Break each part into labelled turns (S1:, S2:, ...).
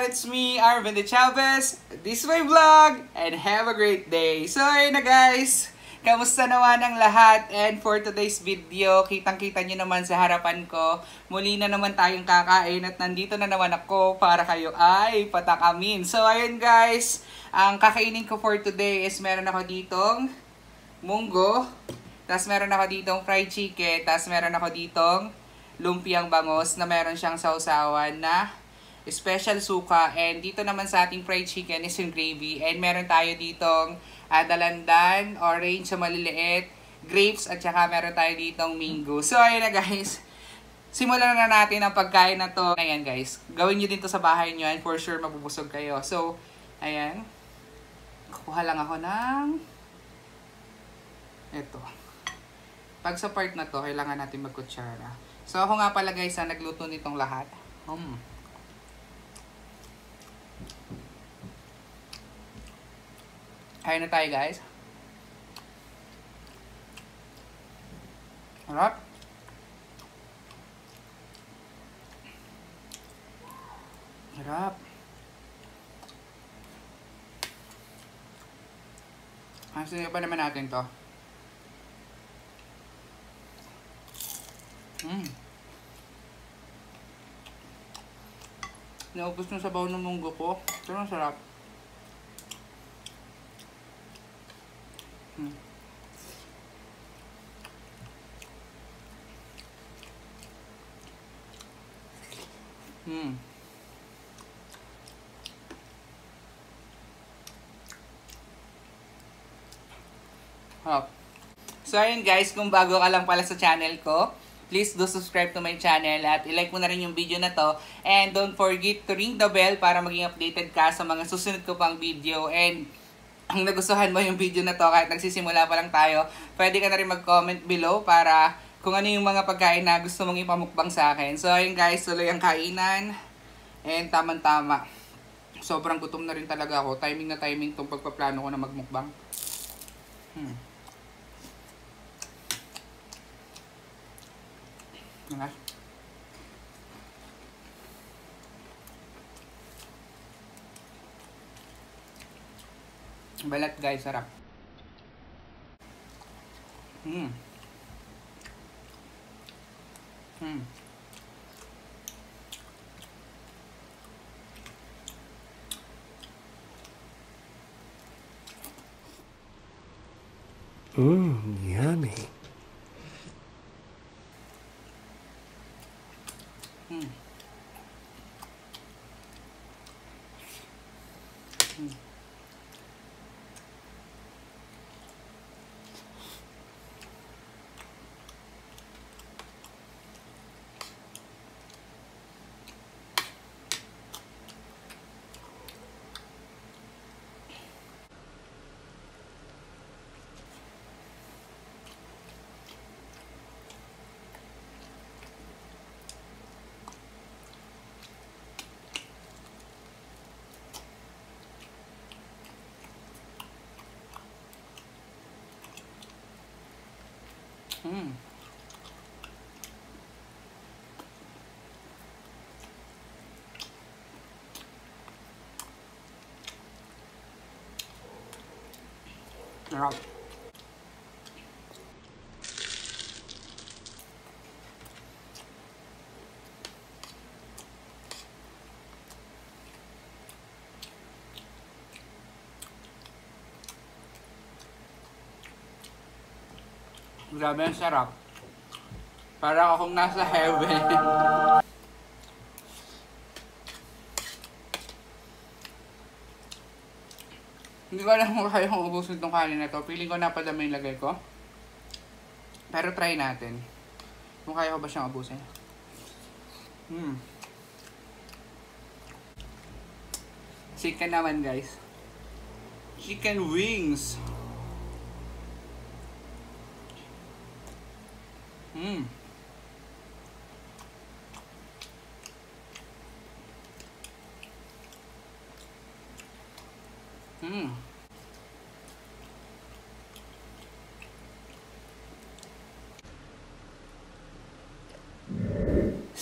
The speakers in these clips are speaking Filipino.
S1: everyone, it's me, Arvin de Chavez. This is my vlog, and have a great day. So ayun na guys, kamusta naman ang lahat? And for today's video, kitang-kita nyo naman sa harapan ko, muli na naman tayong kakain at nandito na naman ako para kayo ay patakamin. So ayun guys, ang kakainin ko for today is meron ako ditong munggo, tas meron ako ditong fried chicken, tas meron ako ditong lumpiang bangus na meron siyang sausawan na special suka, and dito naman sa ating fried chicken is yung gravy, and meron tayo ditong dalandan, orange sa maliliit, grapes, at saka meron tayo ditong mango. So ayun na guys, simulan na natin ang pagkain na to. Ayan guys, gawin nyo din to sa bahay nyo and for sure mabubusog kayo. So ayan, kukuha lang ako ng ito. Pag sa part na to, kailangan natin magkutsara. So ako nga pala guys, nagluto nitong lahat. Kain na tayo guys. Harap. Harap. Sige pa naman natin to. Naubos na sabaw ng munggo ko. Ito ang sarap. So ayun guys, kung bago ka lang pala sa channel ko, please do subscribe to my channel at i-like mo na rin yung video na to. And don't forget to ring the bell para maging updated ka sa mga susunod ko pang video. And kung nagustuhan mo yung video na to, kahit nagsisimula pa lang tayo, pwede ka na rin mag-comment below para kung ano yung mga pagkain na gusto mong ipamukbang sa akin. So ayun guys, tuloy ang kainan. And tamang-tama. Sobrang gutom na rin talaga ako. Timing na timing tong pagpaplano ko na magmukbang. Balat guys, sarap.
S2: Yummy.
S1: Sarap. Grabe ang sarap. Para akong nasa heaven. Hindi ko alam kung kaya kong ubusin itong kanin na to. Feeling ko napadami yung lagay ko. Pero try natin. Kung kaya ko ba siyang ubusin. Chicken naman guys. Chicken wings.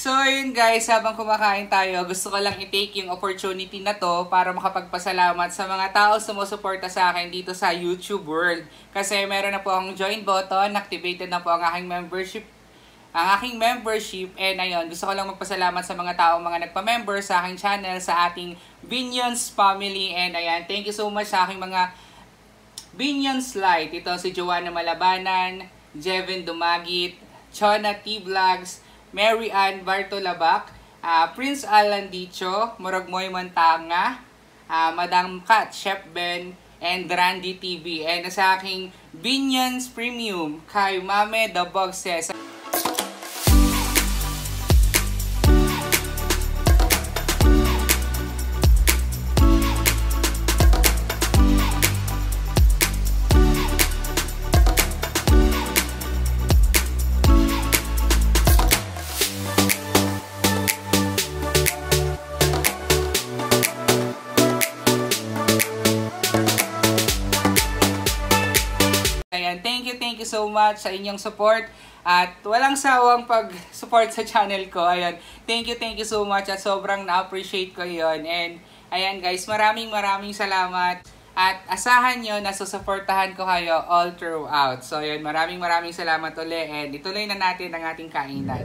S1: So yun guys, habang kumakain tayo, gusto ko lang i-take yung opportunity na to para makapagpasalamat sa mga tao sumusuporta sa akin dito sa YouTube world. Kasi meron na po ang join button, activated na po ang aking membership, and ayun, gusto ko lang magpasalamat sa mga tao, mga nagpa-member sa aking channel, sa ating Binions family, and ayan, thank you so much sa aking mga Binions Light. Ito si Joanna Malabanan, Jevin Dumagit, Chona T Vlogs, Mary Ann Bartolabak, Prince Alan Dicho, Moragmoy Montanga, Madam Kat, Chef Ben, and Randy TV. And sa aking Binions Premium, kay Mame The Bogses. Thank you so much sa inyong support at walang sawang pag-support sa channel ko. Ayan, thank you so much at sobrang na-appreciate ko yon. And ayan guys, maraming salamat at asahan nyo na susuportahan ko kayo all throughout. So ayan, maraming salamat ulit, and ituloy na natin ang ating kainan.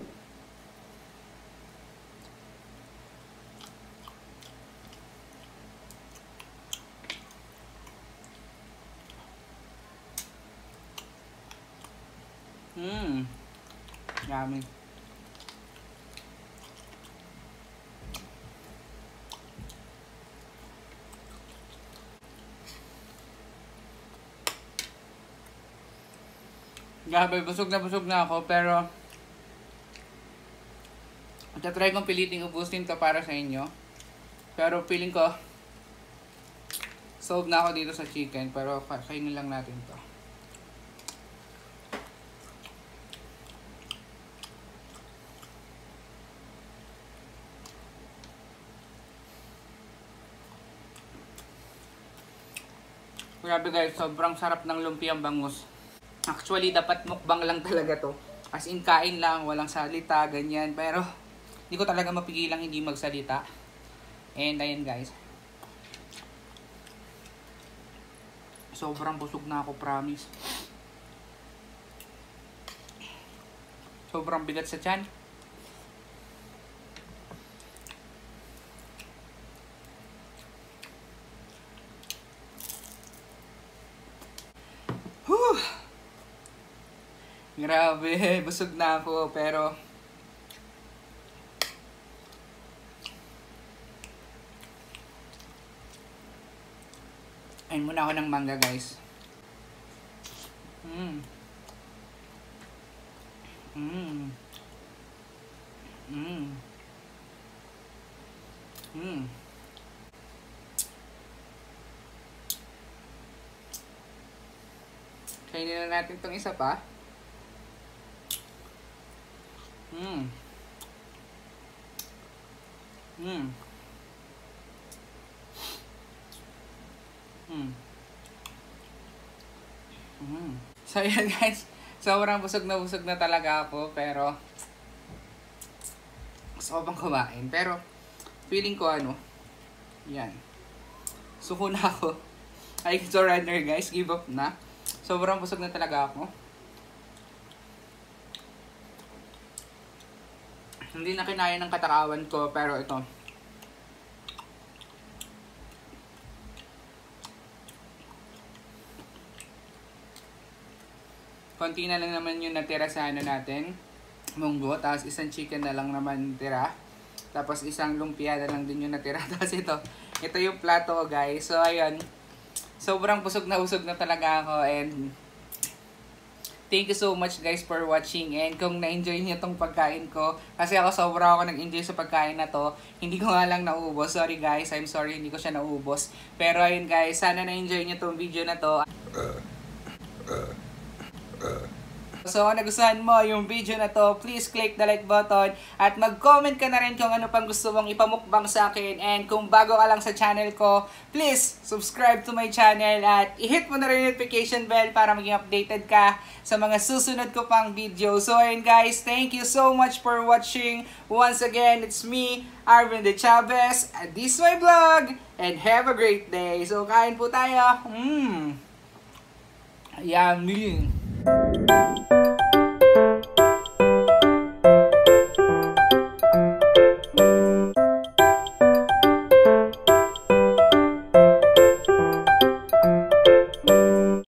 S1: Yummy. Grabe, busog na ako, pero try kong piliting ubusin to para sa inyo. Pero feeling ko solve na ako dito sa chicken, pero kainin lang natin to. Grabe guys, sobrang sarap ng lumpiang bangus. Actually, dapat mukbang lang talaga to. As in, kain lang, walang salita, ganyan. Pero, hindi ko talaga mapigilang hindi magsalita. And ayan guys. Sobrang busog na ako, promise. Sobrang bigat sa tiyan. Grabe, busog na ako, pero ayun muna ako ng mangga guys. Kainin na natin itong isa pa. So yan guys, sobrang busog na talaga ako, pero gusto ko pang kumain. Pero feeling ko yan, suko na ako. Ay, surrender guys, give up na. Sobrang busog na talaga ako. Hindi na kinaya ng katakawan ko, pero ito. Konti na lang naman yung natira sa natin. Munggo. Tapos isang chicken na lang naman tira. Tapos isang lumpia na lang din yung natira. Tapos ito yung plato ko guys. So ayun. Sobrang busog na talaga ako. And thank you so much guys for watching, and kung na-enjoy niyo tong pagkain ko, kasi sobra ako nag-enjoy sa pagkain na to, hindi ko nga lang naubos. Sorry guys, I'm sorry hindi ko siya naubos. Pero ayun guys, sana na-enjoy niyo tong video na to. So kung nagustuhan mo yung video na to, please click the like button at mag-comment ka na rin kung ano pang gusto mong ipamukbang sa akin. And kung bago ka lang sa channel ko, please subscribe to my channel at i-hit mo na rin yung notification bell para maging updated ka sa mga susunod ko pang video. So ayun guys, thank you so much for watching. Once again, it's me, Arvin De Chavez, at this is my vlog, and have a great day. So kain po tayo. Yummy.